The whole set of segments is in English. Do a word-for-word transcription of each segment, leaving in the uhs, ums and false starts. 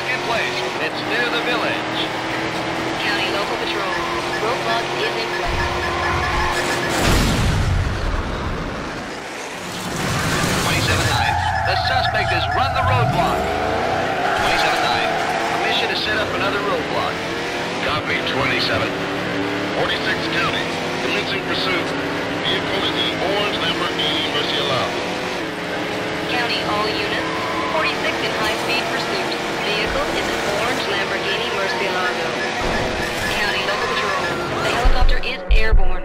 roadblock in place. It's near the village. County local patrol. Roadblock is in place. twenty-seven nine. The suspect has run the roadblock. twenty-seven nine. Mission to set up another roadblock. Copy, twenty-seven. forty-six County, commencing pursuit. Vehicle is an orange Lamborghini Murcielago. County, all units. forty-six in high-speed pursuit. Vehicle is an orange Lamborghini Murcielago. County local patrol. The helicopter is airborne.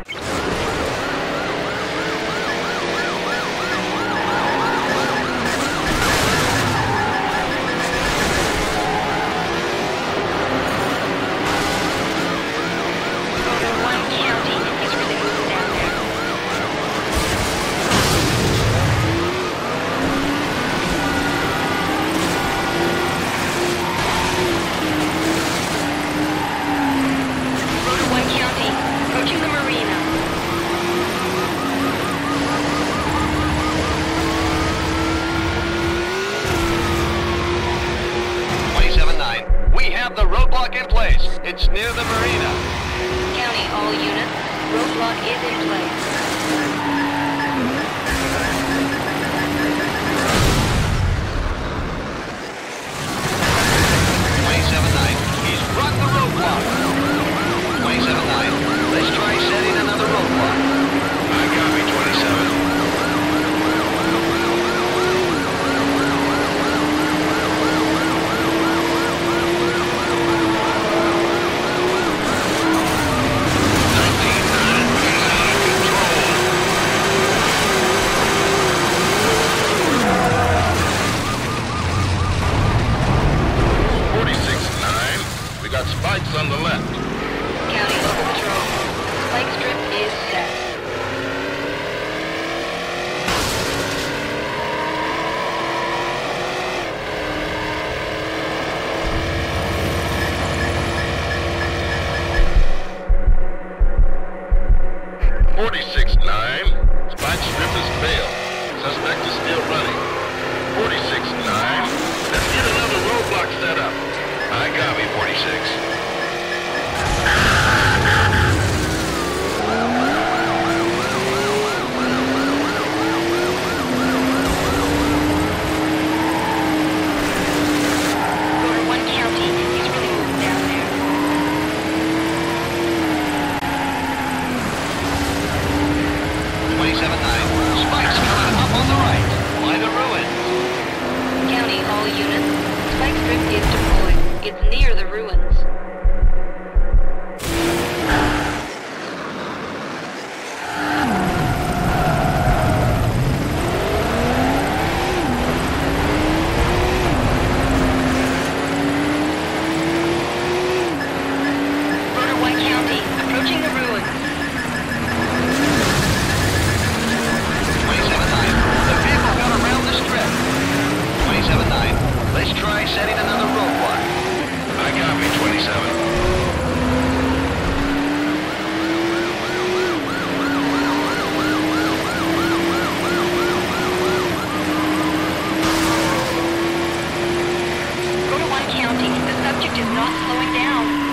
The roadblock in place. It's near the marina. County, all units. Roadblock is in place. twenty-seven nine. He's run the roadblock. twenty-seven nine. Let's try setting another roadblock. I copy, twenty-seven. Spikes on the left. County local patrol. Spike strip is set. forty-six nine. Spike strip has failed. Suspect is still running. forty-six nine. Let's get another roadblock set up. I got me, forty-six. twenty-seven nine. Spike's coming up on the right, by the ruins. County, all units. Spike strip is deployed. It's near the ruins. Let's try setting another roadblock. I copy, twenty-seven. Go to one county. The subject is not slowing down.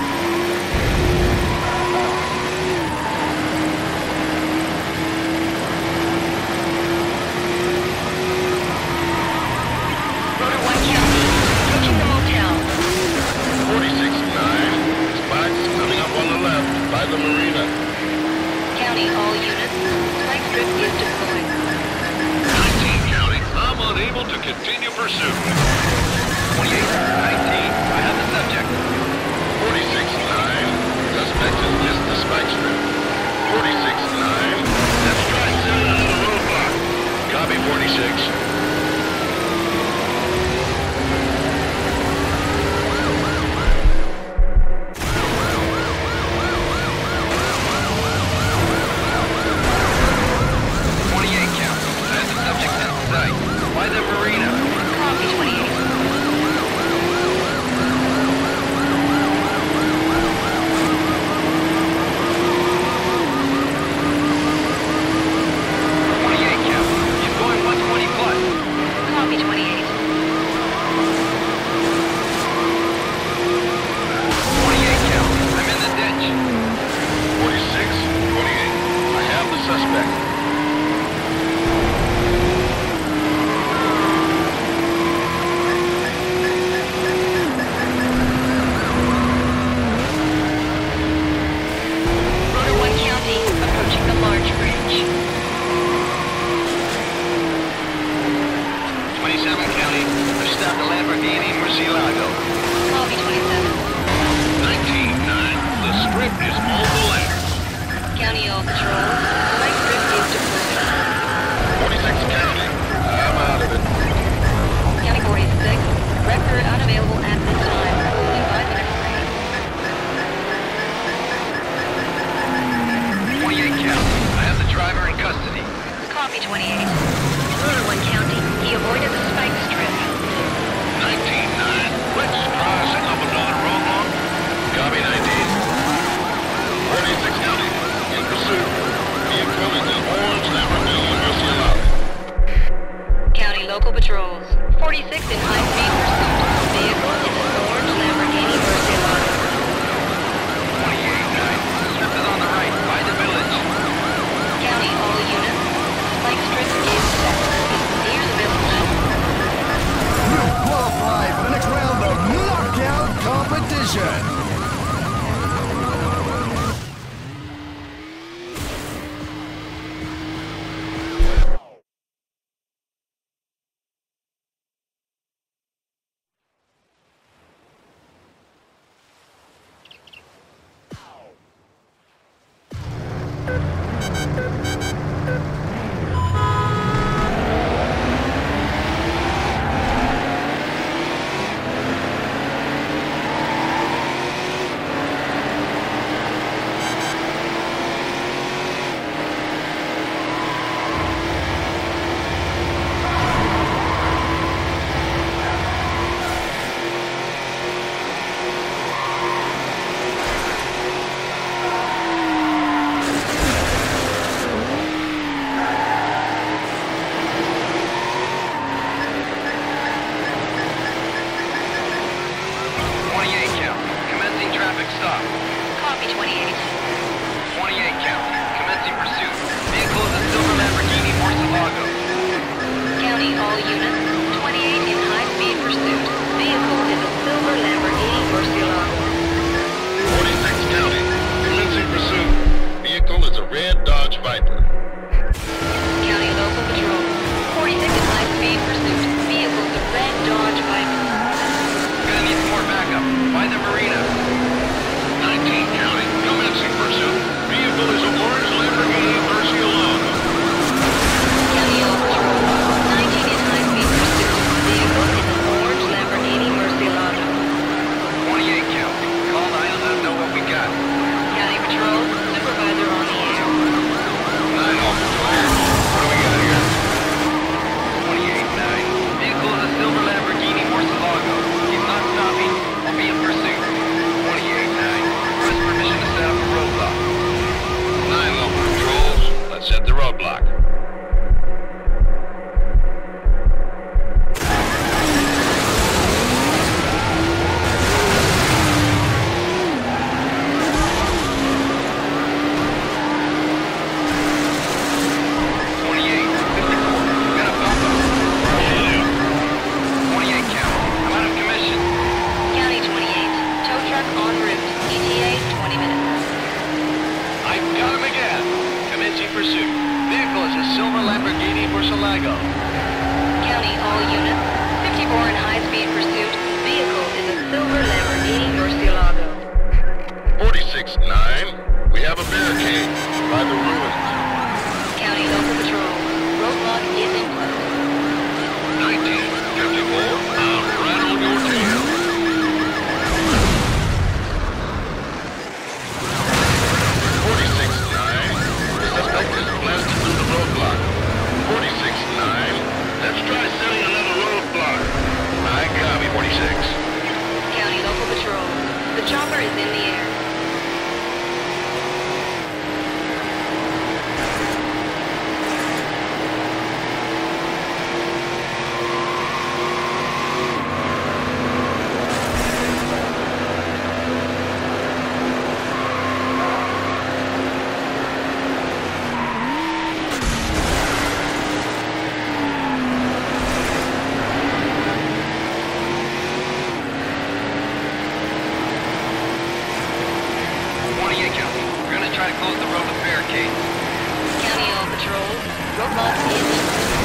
By the marina. County, all units. Spike strip is deployed. nineteen County, I'm unable to continue pursuit. twenty-eight nineteen, I have the subject. forty-six nine, suspect has missed the spike strip. forty-six nine, let's try setting another roadblock. Copy, forty-six. By the marina. Copy, twenty-eight. twenty-eight. One County, he avoided the spike strip. nineteen nine. Let's try setting up another roadblock. Copy nineteen. forty-six County. In pursuit. Vehicle is an orange Lamborghini Murcielago. County local patrols. forty-six in high-speed pursuit. Vehicle is an orange Lamborghini Murcielago. twenty-eight nine. Strip is on the right, by the village. County all units. Spike strip is set. Near the village. You qualify for the next round of knockout competition. pursuit. Vehicle is a silver Lamborghini Murcielago. County, all units. fifty-four in high-speed pursuit. Vehicle is a silver Lamborghini Murcielago. forty-six nine. We have a barricade by the ruins. County local patrol. Roadblock is in place. nineteen fifty-four. I'm right on your tail. forty-six nine. The suspect is blasted through the roadblock. forty-six nine. Let's try setting another roadblock. I copy, forty-six. County local patrol. The chopper is in the air. Close the road with barricades. County all patrols. Roadblock is in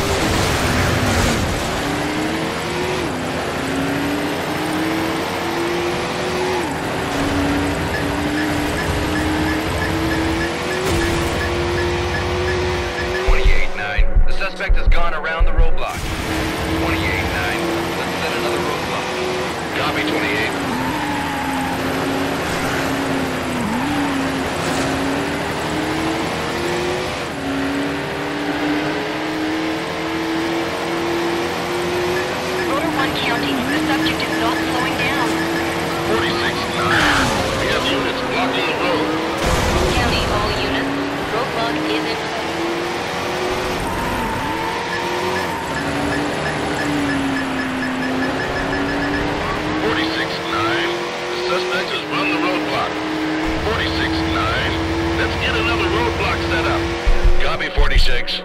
twenty-eight nine. The suspect has gone around the roadblock. twenty-eight nine. Let's set another roadblock. Copy, twenty-eight. is in... forty-six nine, the suspect has run the roadblock. forty-six nine, let's get another roadblock set up. Copy, forty-six.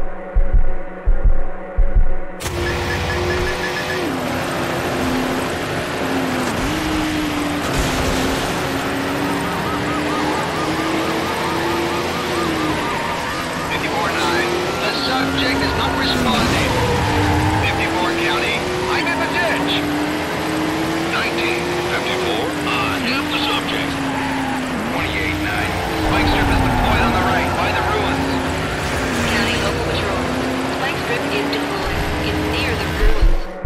fifty-four nine, the subject is not responding. fifty-four County, I'm in the ditch. nineteen fifty-four, I have the subject. twenty-eight nine, spike strip is deployed on the right by the ruins. County local patrol. Spike strip is deployed. It's near the ruins.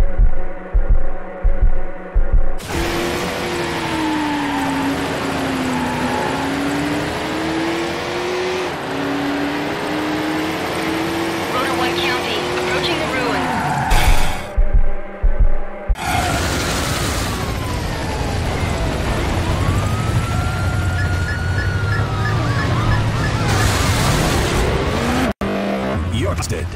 Rotor one County, approaching the ruins. You're busted.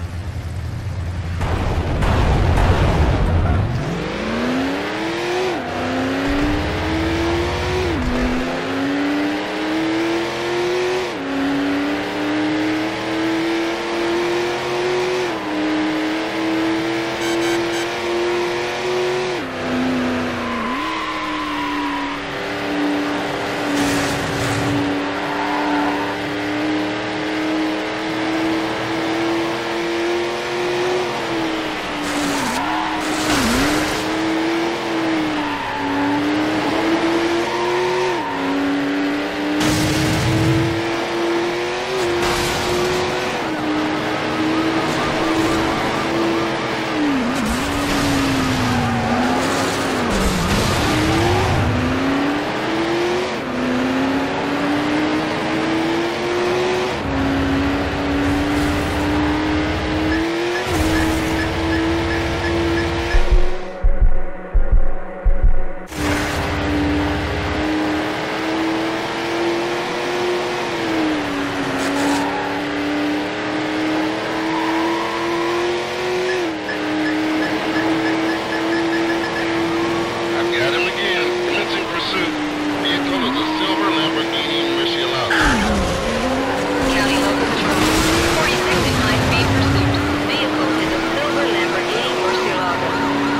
I've got him again. Commencing pursuit. Vehicle is a silver Lamborghini Murcielago. County local patrol. forty-six in high-speed pursuit. Vehicle is a silver Lamborghini Murcielago.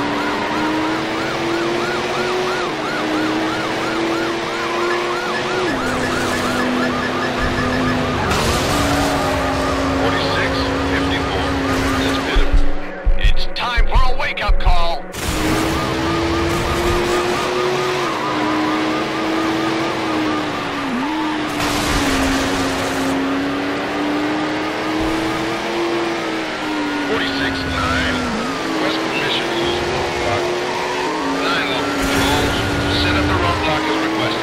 forty-six fifty-four, let's hit him. It's time for a wake-up call. forty-six nine, request permission to use roadblock. nine local patrols, set up the roadblock as requested.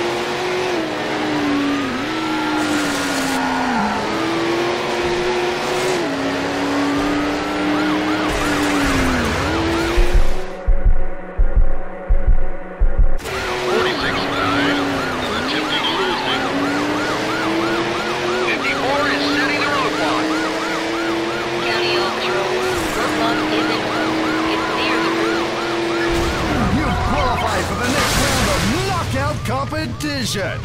forty-six nine, attempting to lose me. fifty-four is setting the roadblock. County all patrol. Roadblock is in place. It's near the ruins. You qualify for the next round of knockout competition.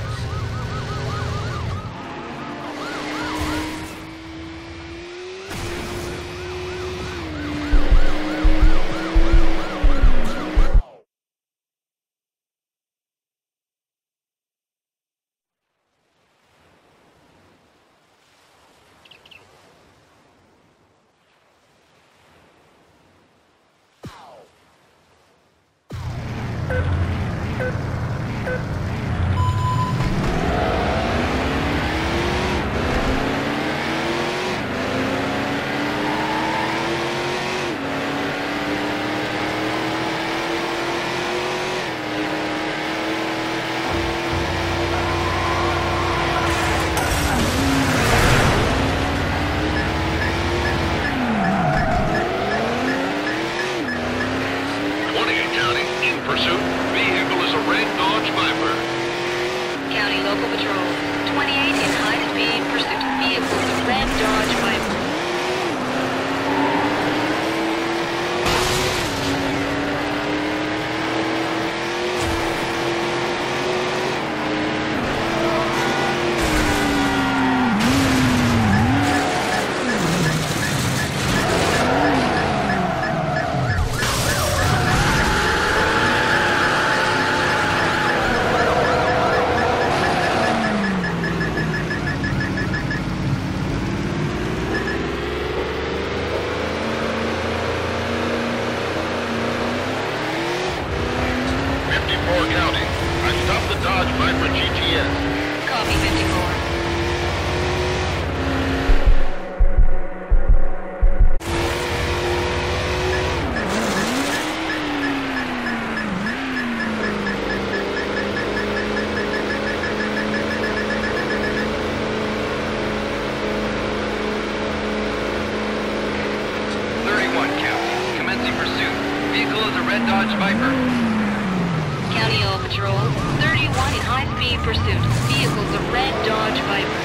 red Dodge Viper. County All Patrol, thirty-one in high-speed pursuit. Vehicle's a red Dodge Viper.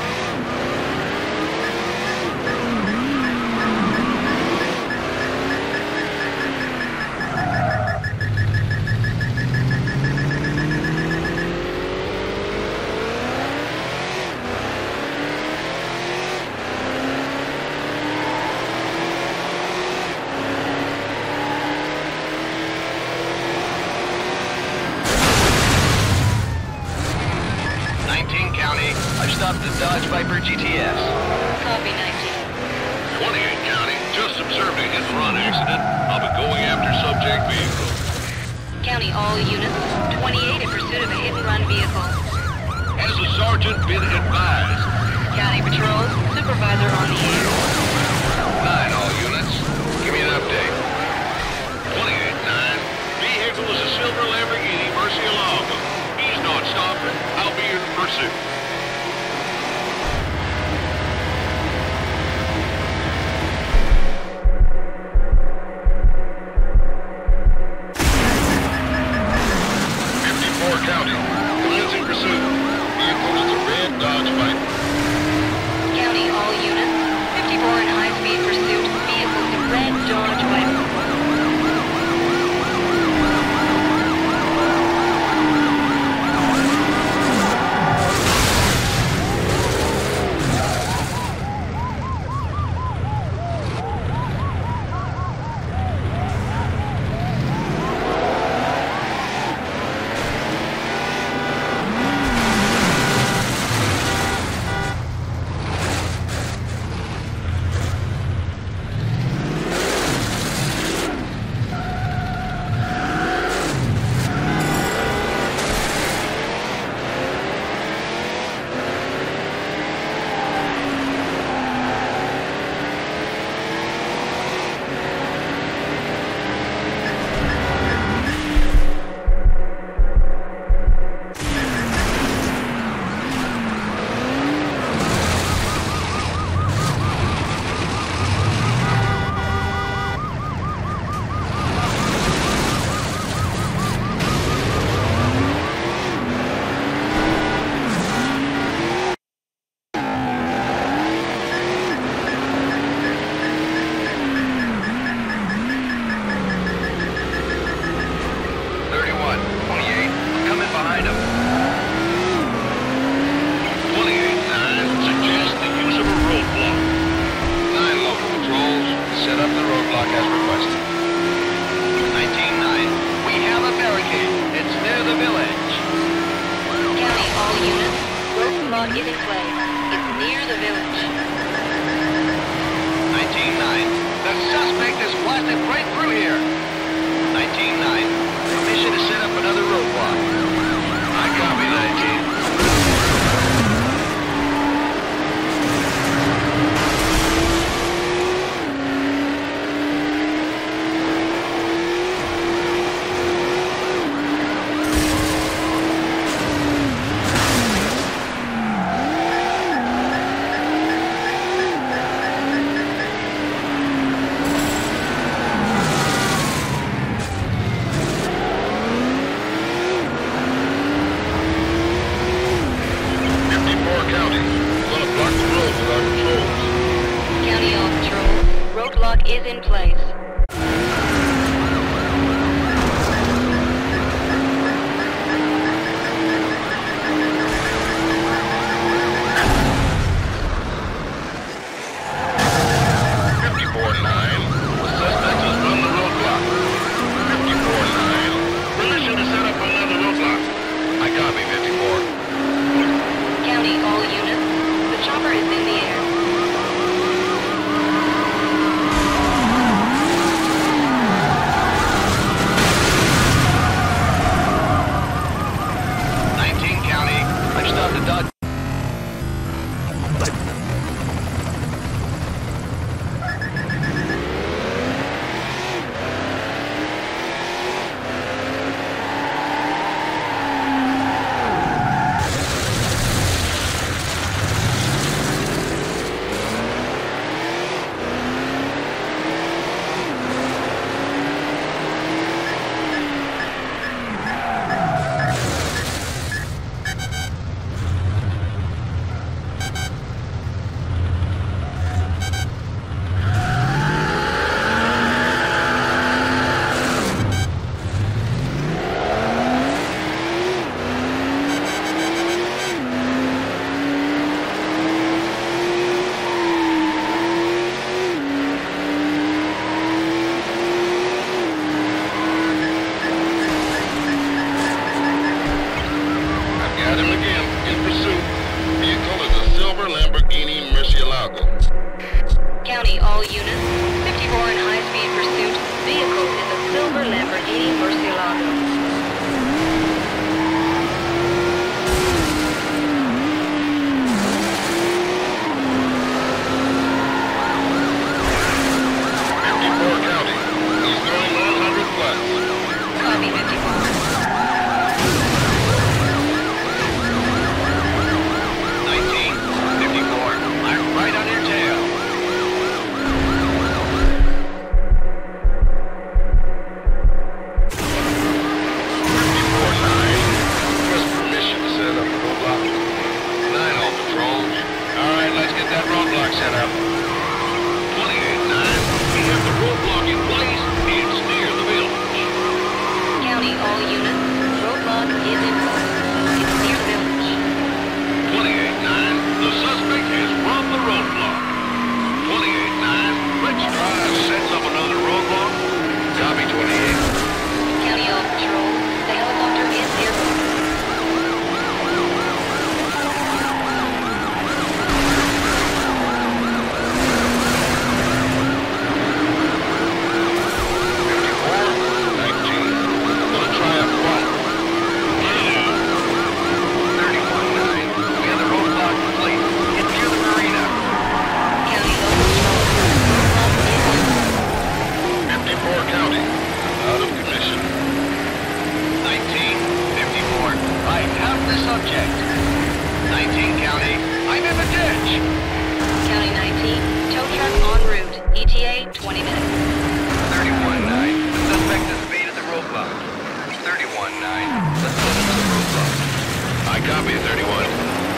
I've stopped the Dodge Viper G T S. Copy, nineteen. twenty-eight County, just observed a hit-and-run accident. I'll be going after subject vehicle. County All units, twenty-eight in pursuit of a hit-and-run vehicle. Has the sergeant been advised? County Patrol, supervisor on the air. nine all units. Give me an update. twenty-eight nine. Vehicle is a silver Lamborghini Murcielago. He's not stopping. I'll be in pursuit. fifty-four County. Commencing pursuit. Vehicle is a red Dodge Viper. County All units, fifty-four in high-speed pursuit. Vehicle's a red Dodge Viper. Is in place. It's near the village. nineteen nine. The suspect is blasted right through here. nineteen nine. Permission to set up another roadblock. I copy, nineteen. Is in place. fifty-four nine. The suspect has run the roadblock. fifty-four nine. Permission to set up another roadblock. I copy, fifty-four. County, all units. The chopper is in the air. County, all units. fifty-four in high-speed pursuit. Vehicle is a silver Lamborghini Murcielago. Copy, fifty-four. nineteen, fifty-four. I'm right on your tail. fifty-four nine. Request permission to set up a roadblock. nine all patrol. All right, let's get that roadblock set up. twenty-eight nine. We have the roadblock in place. It's near the village. County, all units. Roadblock is in place. It's near the village. twenty-eight nine. The suspect has run the roadblock. twenty-eight nine. Let's try setting up another roadblock. Copy, twenty-eight. County, all patrol. The helicopter is airborne. thirty-one nine. We have the roadblock complete. Get near the marina. County, all patrol. Roadblock is in place. fifty-four County. Out of commission. nineteen, fifty-four. I have the subject. nineteen County. I'm in the ditch. County, nineteen. Tow truck en route. E T A, twenty minutes. thirty-one nine. The suspect has evaded the roadblock. thirty-one nine. Let's go to the roadblock. I copy thirty-one.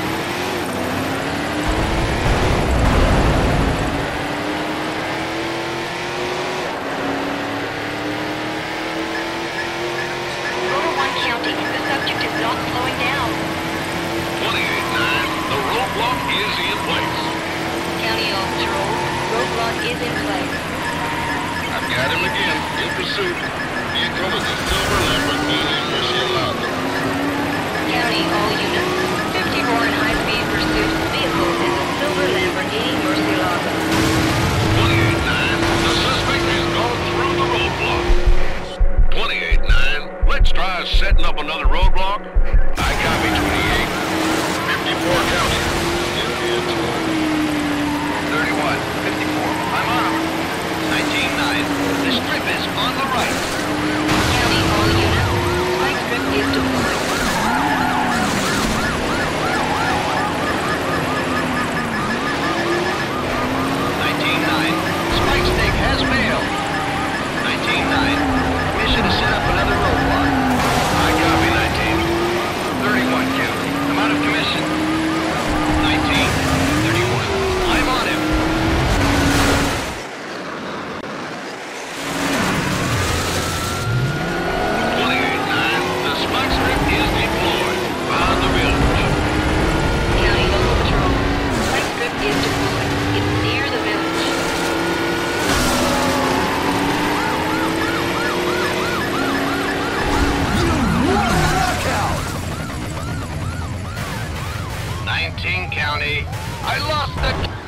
Rotor one County. The subject is not slowing down. twenty-eight nine. The roadblock is in place. County, all patrol. Roadblock is in place. I've got him again. In pursuit. Vehicle is a silver Lamborghini Murcielago. County, all units. fifty-four in high-speed pursuit. Vehicle is a silver Lamborghini Murcielago. twenty-eight nine. The suspect has gone through the roadblock. twenty-eight nine. Let's try setting up another roadblock. I copy twenty-eight. fifty-four County. In the interior. thirty-one, fifty-four. I'm armed. nineteen nine. The strip is on the right. County, all units. Spike strip is deployed. nineteen nine. Spike stake has failed. nineteen nine. Mission to set up another roadblock. I copy nineteen. thirty-one County. I'm out of commission. nineteen, thirty-one. I'm on him. twenty-eight nine. The spike strip is deployed. Found the village. County, local patrol. Spike strip is deployed. It's near the village. Knockout! nineteen County. I lost the...